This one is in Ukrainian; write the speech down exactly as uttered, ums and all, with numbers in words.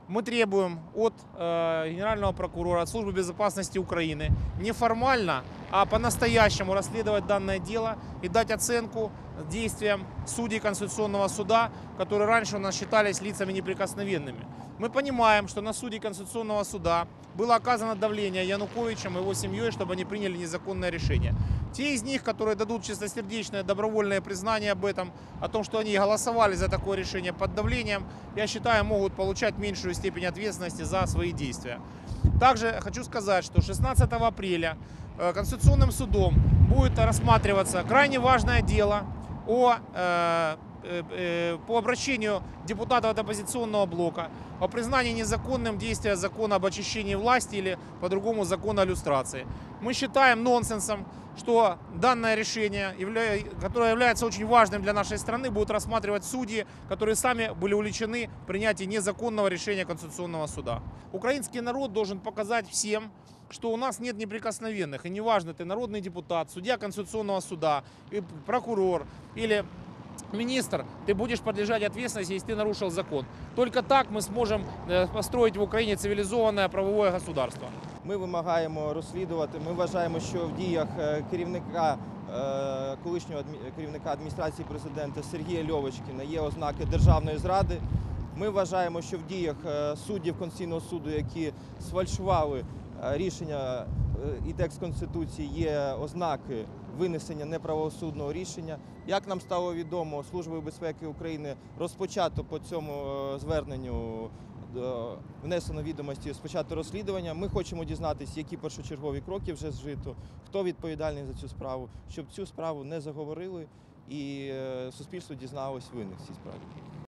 Мы требуем от э, Генерального прокурора, от Службы безопасности Украины неформально, а по-настоящему расследовать данное дело и дать оценку действиям судей Конституционного суда, которые раньше у нас считались лицами неприкосновенными. Мы понимаем, что на судей Конституционного суда было оказано давление Януковичем и его семьей, чтобы они приняли незаконное решение. Те из них, которые дадут чистосердечное добровольное признание об этом, о том, что они голосовали за такое решение под давлением, я считаю, могут получать меньшую степень ответственности за свои действия. Также хочу сказать, что шестнадцатого апреля Конституционным судом будет рассматриваться крайне важное дело о, э, э, по обращению депутатов от оппозиционного блока о признании незаконным действия закона об очищении власти или по-другому закона о люстрации. Мы считаем нонсенсом, что данное решение, которое является очень важным для нашей страны, будут рассматривать судьи, которые сами были увлечены в принятии незаконного решения Конституционного суда. Украинский народ должен показать всем, что у нас нет неприкосновенных. И неважно, ты народный депутат, судья Конституционного суда, прокурор или министр, ты будешь подлежать ответственности, если ты нарушил закон. Только так мы сможем построить в Україні цивілізоване правове государство. Ми вимагаємо розслідувати. Ми вважаємо, що в діях керівника, колишнього керівника адміністрації президента Сергія Льовочкіна є ознаки державної зради. Ми вважаємо, що в діях суддів Конституційного суду, які сфальшували рішення і текст Конституції, є ознаки винесення неправосудного рішення. Як нам стало відомо, Службою безпеки України розпочато по цьому зверненню, внесено відомості, розпочато розслідування. Ми хочемо дізнатися, які першочергові кроки вже зжито, хто відповідальний за цю справу, щоб цю справу не заговорили і суспільство дізналось винних в цій справі.